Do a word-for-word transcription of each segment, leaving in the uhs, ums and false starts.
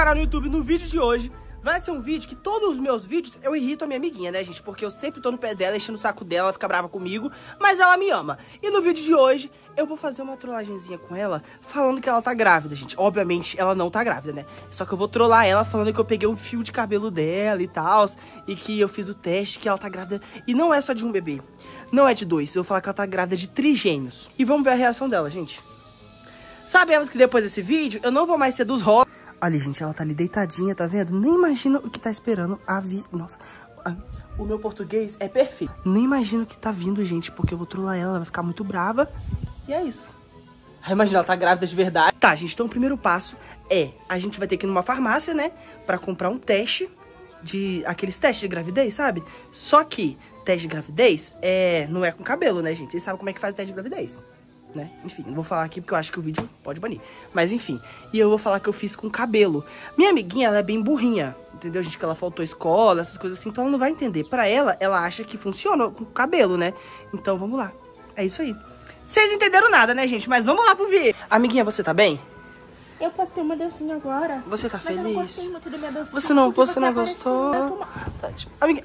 canal no YouTube. No vídeo de hoje vai ser um vídeo que todos os meus vídeos eu irrito a minha amiguinha, né, gente? Porque eu sempre tô no pé dela, enchendo o saco dela, ela fica brava comigo, mas ela me ama. E no vídeo de hoje eu vou fazer uma trollagenzinha com ela, falando que ela tá grávida, gente. Obviamente ela não tá grávida, né? Só que eu vou trollar ela falando que eu peguei um fio de cabelo dela e tal, e que eu fiz o teste, que ela tá grávida. E não é só de um bebê, não é de dois. Eu vou falar que ela tá grávida de trigêmeos. E vamos ver a reação dela, gente. Sabemos que depois desse vídeo eu não vou mais ser dos rolos. Olha, gente, ela tá ali deitadinha, tá vendo? Nem imagina o que tá esperando a vi... Nossa, a... o meu português é perfeito. Nem imagino o que tá vindo, gente, porque eu vou trollar ela, ela vai ficar muito brava. E é isso. Aí, imagina, ela tá grávida de verdade. Tá, gente, então o primeiro passo é... A gente vai ter que ir numa farmácia, né? Pra comprar um teste de... Aqueles testes de gravidez, sabe? Só que teste de gravidez é... não é com cabelo, né, gente? Vocês sabem como é que faz o teste de gravidez, né? Enfim, não vou falar aqui porque eu acho que o vídeo pode banir. Mas enfim, e eu vou falar que eu fiz com cabelo. Minha amiguinha, ela é bem burrinha, entendeu, gente? Que ela faltou escola, essas coisas assim, então ela não vai entender. Pra ela, ela acha que funciona com cabelo, né? Então vamos lá, é isso aí. Vocês entenderam nada, né, gente? Mas vamos lá pro vídeo. Amiguinha, você tá bem? Eu posso ter uma dancinha agora. Você tá mas feliz? Eu não gostei muito da minha dancinha. Você não, você você não gostou? Tô... Tá, tipo, amiguinha...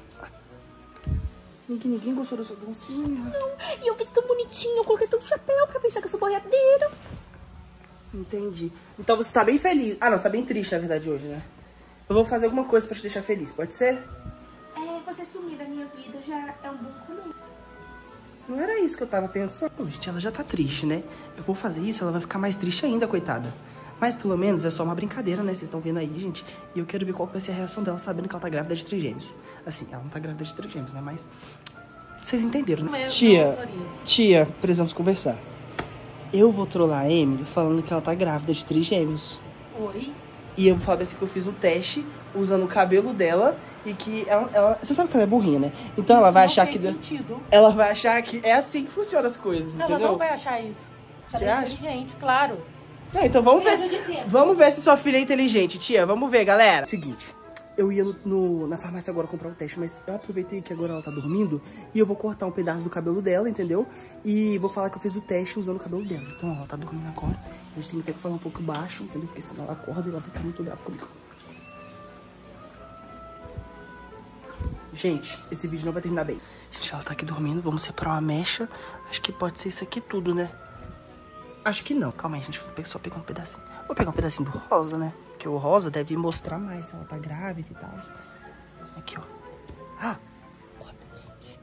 Ninguém, ninguém gostou da sua dancinha. Não, e eu fiz tão bonitinho, eu coloquei todo o chapéu pra pensar que eu sou boiadeiro. Entendi. Então você tá bem feliz. Ah, não, você tá bem triste, na verdade, hoje, né? Eu vou fazer alguma coisa pra te deixar feliz, pode ser? É, você sumir da minha vida já é um bom começo. Não era isso que eu tava pensando. Bom, gente, ela já tá triste, né? Eu vou fazer isso, ela vai ficar mais triste ainda, coitada. Mas pelo menos é só uma brincadeira, né? Vocês estão vendo aí, gente. E eu quero ver qual vai ser a reação dela, sabendo que ela tá grávida de trigêmeos. Assim, ela não tá grávida de trigêmeos, né? Mas vocês entenderam, né? Eu tia, tia, precisamos conversar. Eu vou trollar a Emily falando que ela tá grávida de trigêmeos. Oi? E eu vou falar assim que eu fiz um teste usando o cabelo dela e que ela... ela... Você sabe que ela é burrinha, né? Então isso ela vai não achar fez que... sentido. Ela vai achar que é assim que funcionam as coisas, ela entendeu? Ela não vai achar isso. Você ela é acha? inteligente, claro. Não, então vamos ver, se, vamos ver se sua filha é inteligente, tia. Vamos ver, galera. Seguinte, eu ia no, no, na farmácia agora comprar um teste, mas eu aproveitei que agora ela tá dormindo e eu vou cortar um pedaço do cabelo dela, entendeu? E vou falar que eu fiz o teste usando o cabelo dela. Então, ó, ela tá dormindo agora. A gente tem que ter que falar um pouco baixo, entendeu? Porque senão ela acorda e ela vai ficar muito brava comigo. Gente, esse vídeo não vai terminar bem. Gente, ela tá aqui dormindo, vamos separar uma mecha. Acho que pode ser isso aqui tudo, né? Acho que não. Calma aí, gente. Vou só pegar um pedacinho. Vou pegar um pedacinho do rosa, né? Porque o rosa deve mostrar mais se ela tá grávida e tal. Aqui, ó. Ah! Corta, gente.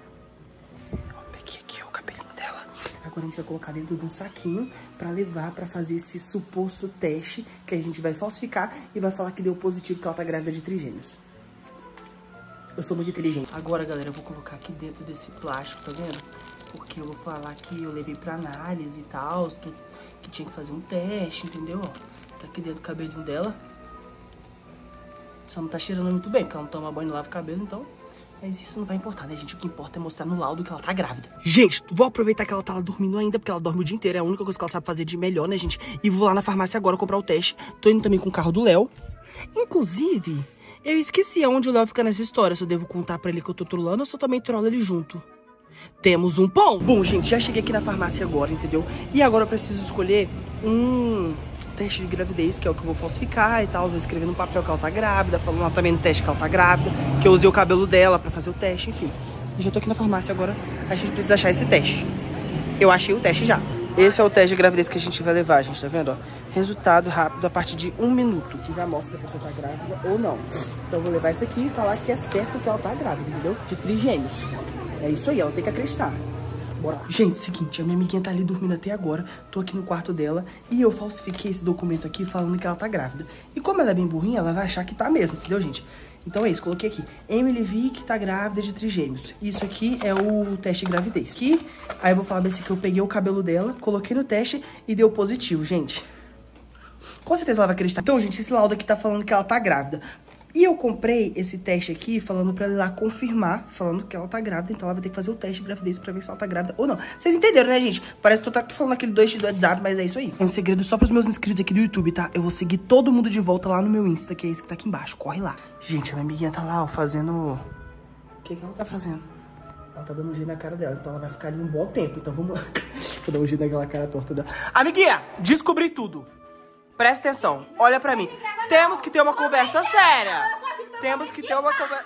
Ó, peguei aqui, ó, o cabelinho dela. Agora a gente vai colocar dentro de um saquinho pra levar pra fazer esse suposto teste que a gente vai falsificar e vai falar que deu positivo que ela tá grávida de trigêmeos. Eu sou muito inteligente. Agora, galera, eu vou colocar aqui dentro desse plástico, tá vendo? Porque eu vou falar que eu levei pra análise e tal, que tinha que fazer um teste, entendeu? Ó, tá aqui dentro do cabelinho dela. Só não tá cheirando muito bem, porque ela não toma banho e lava o cabelo, então... Mas isso não vai importar, né, gente? O que importa é mostrar no laudo que ela tá grávida. Gente, vou aproveitar que ela tá lá dormindo ainda, porque ela dorme o dia inteiro. É a única coisa que ela sabe fazer de melhor, né, gente? E vou lá na farmácia agora comprar o teste. Tô indo também com o carro do Léo. Inclusive, eu esqueci aonde o Léo fica nessa história. Se eu devo contar pra ele que eu tô trollando ou se eu também trollo ele junto. Temos um pão. Bom, gente, já cheguei aqui na farmácia agora, entendeu? E agora eu preciso escolher um teste de gravidez, que é o que eu vou falsificar e tal. Vou escrever no papel que ela tá grávida, falando lá também no teste que ela tá grávida, que eu usei o cabelo dela pra fazer o teste, enfim. Eu já tô aqui na farmácia agora, a gente precisa achar esse teste. Eu achei o teste já. Esse é o teste de gravidez que a gente vai levar, gente, tá vendo, ó? Resultado rápido a partir de um minuto, que já mostra se a pessoa tá grávida ou não. Então eu vou levar isso aqui e falar que é certo que ela tá grávida, entendeu? De trigêmeos. É isso aí, ela tem que acreditar. Bora lá. Gente, seguinte, a minha amiguinha tá ali dormindo até agora. Tô aqui no quarto dela e eu falsifiquei esse documento aqui falando que ela tá grávida. E como ela é bem burrinha, ela vai achar que tá mesmo, entendeu, gente? Então é isso, coloquei aqui. Emily Vick tá grávida de trigêmeos. Isso aqui é o teste de gravidez. Aqui, aí eu vou falar desse que eu peguei o cabelo dela, coloquei no teste e deu positivo, gente. Com certeza ela vai acreditar. Então, gente, esse laudo aqui tá falando que ela tá grávida. E eu comprei esse teste aqui falando pra ela ir lá confirmar, falando que ela tá grávida. Então ela vai ter que fazer o teste de gravidez pra ver se ela tá grávida ou não. Vocês entenderam, né, gente? Parece que eu tô falando aquele dois x do WhatsApp, mas é isso aí. É um segredo só pros meus inscritos aqui do YouTube, tá? Eu vou seguir todo mundo de volta lá no meu Insta, que é esse que tá aqui embaixo. Corre lá. Gente, a minha amiguinha tá lá, ó, fazendo... O que que ela tá fazendo? Ela tá dando um jeito na cara dela, então ela vai ficar ali um bom tempo. Então vamos lá. Vou dar um jeito naquela cara torta dela. Amiguinha, descobri tudo. presta atenção, olha pra mim. Temos que ter uma conversa séria. Temos que ter uma conversa...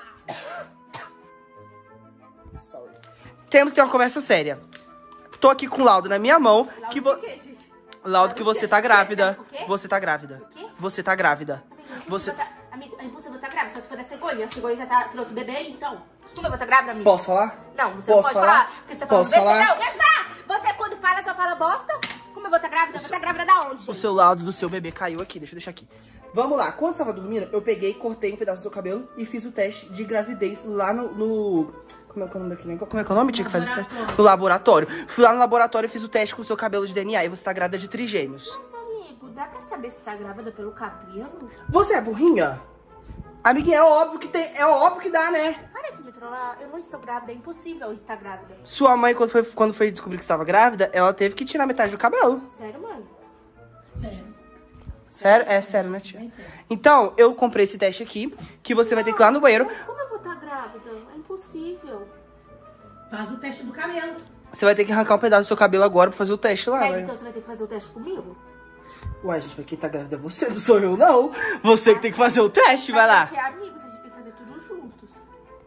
Temos que ter uma conversa séria. Tô aqui com o laudo na minha mão. Que vo... Laudo que você tá grávida. Você tá grávida. Você tá grávida. Você... Amigo, é impossível estar grávida, só se for da cegonha. A cegonha já tá, trouxe o bebê, então. Como eu vou estar grávida, amigo? Posso falar? Não, você Posso não pode falar? falar. Porque você tá falando Posso falar? besteira. Não, deixa eu falar. Você quando fala, só fala bosta. Como eu vou estar grávida? Você tá grávida da onde? O seu laudo do seu bebê caiu aqui, deixa eu deixar aqui. Vamos lá, quando você tava dormindo, eu peguei, cortei um pedaço do seu cabelo e fiz o teste de gravidez lá no... no... Como é que é o nome daquele? Como é que é o nome? Tinha que fazer o teste? No laboratório. Fui lá no laboratório e fiz o teste com o seu cabelo de D N A e você tá grávida de trigêmeos. Mas, amigo, dá pra saber se tá grávida pelo cabelo? Você é burrinha? Amiguinha, é óbvio que tem, é óbvio que dá, né? Para de me trollar, eu não estou grávida, é impossível estar grávida. Sua mãe, quando foi, quando foi descobrir que estava grávida, ela teve que tirar metade do cabelo. Sério, mãe? Sério. Sério? É sério, né, tia? Então, eu comprei esse teste aqui, que você vai ter que ir lá no banheiro. Mas como eu vou estar grávida? É impossível. Faz o teste do cabelo. Você vai ter que arrancar um pedaço do seu cabelo agora pra fazer o teste lá, Mas né? então você vai ter que fazer o teste comigo? Ué, gente, mas quem tá grávida é você, não sou eu, não. Você que tem que fazer o teste, vai lá. A gente é amigos, a gente tem que fazer tudo juntos.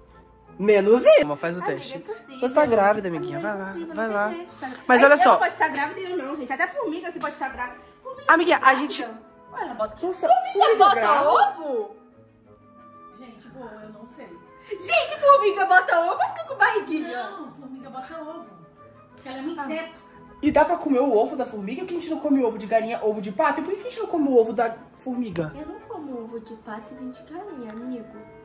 Menos isso. Faz o Amiga, teste. é impossível. Você tá grávida, amiguinha, Amiga, vai é lá, impossível, vai não lá. tem jeito, tá? Mas Aí olha eu só. não pode estar grávida e eu não, gente. Até formiga que pode estar grávida. Formiga Amiguinha, tá a gente... grávida. Olha, ela bota... Nossa, Formiga bota grávida? ovo? Gente, boa, eu não sei. Gente, formiga bota ovo ou fica com barriguinha? Não, formiga bota ovo. Porque ela é um inseto. E dá pra comer o ovo da formiga? Por que a gente não come ovo de galinha, ovo de pato? E por que a gente não come o ovo da formiga? Eu não como ovo de pato e nem de galinha, amigo.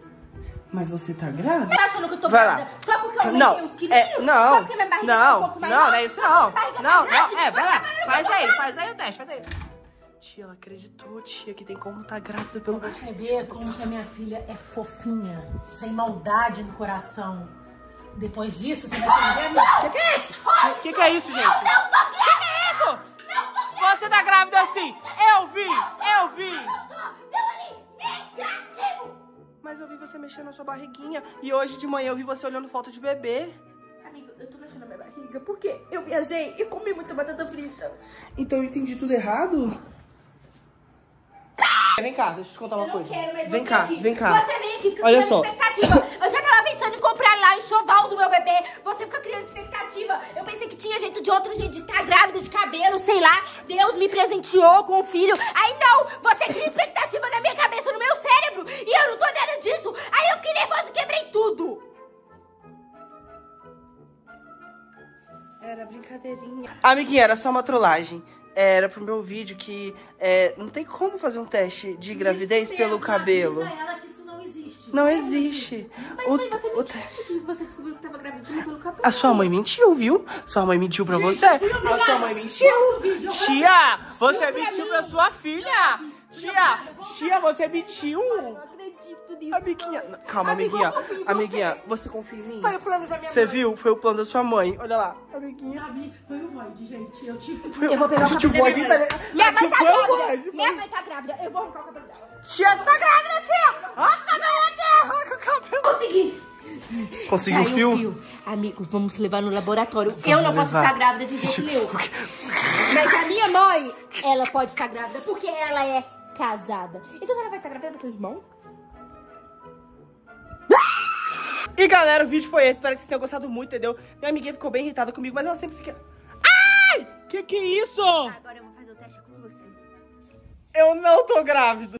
Mas você tá grávida? Você tá achando que eu tô Vai grávida? lá. Só porque eu aumentei Não, os quilinhos? é, não, Só porque minha barriga tá um não, pouco não, maior? não é isso Só não. porque minha barriga Não, tá grande? não, é, vai lá, Você tá faz falando que eu aí, tô faz aí o teste, faz aí. Tia, ela acreditou, tia, que tem como tá grávida pelo... Você vê como que a minha filha é fofinha, sem maldade no coração. Depois disso, você vai entender. O que, que é isso? O que, que é isso, gente? Não tô grávida! O que é isso? Você tá grávida assim? Eu vi, eu vi. Deu ali, negativo! Mas eu vi você mexendo na sua barriguinha. E hoje de manhã eu vi você olhando foto de bebê. Amigo, eu tô mexendo na minha barriga porque eu viajei e comi muita batata frita. Então eu entendi tudo errado? Vem cá, deixa eu te contar uma Eu não coisa. quero mais Vem você cá, aqui. vem cá. Você vem aqui, fica Olha criando só. expectativa. Eu já tava pensando em comprar lá enxoval do meu bebê. Você fica criando expectativa. Eu pensei que tinha jeito de outro jeito de estar grávida de cabelo, sei lá. Deus me presenteou com um filho. Aí não, você cria expectativa na minha cabeça, no meu cérebro. E eu não tô nada disso. Aí eu fiquei nervosa e quebrei tudo. Era brincadeirinha. Amiguinha, era só uma trollagem. Era pro meu vídeo que é, não tem como fazer um teste de gravidez Isso pelo mesmo, cabelo. avisa ela que isso não existe. Não existe. Mas O, mãe, você o, mentiu que você descobriu que tava grávida pelo cabelo. a sua mãe mentiu, viu? Sua mãe mentiu pra você. A sua mãe mentiu. Tia, você mentiu pra sua filha. Tia, tia, você mentiu. Eu não acredito nisso. Amiguinha, calma, Amigo, amiguinha. eu confio em você. Amiguinha, você confia em mim? Foi o plano da minha Você mãe. viu? Foi o plano da sua mãe. Olha lá, amiguinha. Sabe, foi o Void, gente. Eu tive... Eu vou pegar o Tio cabelo da Void minha mãe. tá- Minha mãe tá Tio Void, grávida. mano. Minha mãe tá grávida. Eu vou arrancar o cabelo dela. Tia, você tá grávida, tia! Arranca o cabelo, tia! Arranca o cabelo! Consegui. Conseguiu o Saiu fio? Amigo, vamos levar no laboratório. eu não posso levar. estar grávida de jeito nenhum. Mas a minha mãe, ela pode estar grávida porque ela é casada. Então ela vai estar grávida do teu irmão? E galera, o vídeo foi esse. Espero que vocês tenham gostado muito, entendeu? Minha amiguinha ficou bem irritada comigo, mas ela sempre fica... Ai! Que que é isso? Agora eu vou fazer o teste com você. Eu não tô grávida.